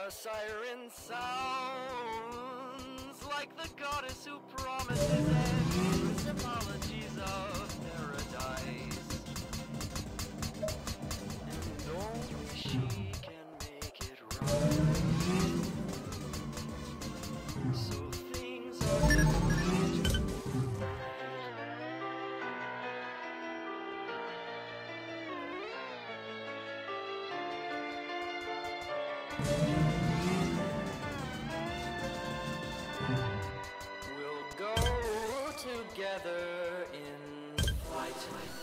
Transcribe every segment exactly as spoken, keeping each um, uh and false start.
The siren sounds like the goddess who promises endless apologies of paradise. And only she can make it right. So things are different tonight. We'll go together in flight.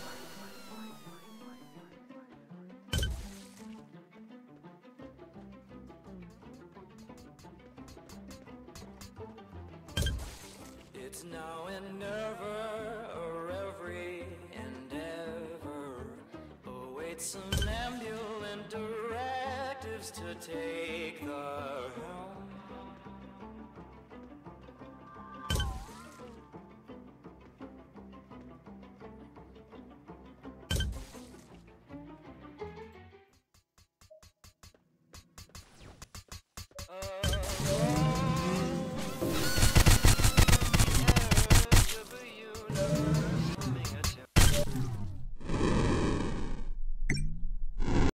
It's now and never, or every endeavor awaits some ambulant directives to take the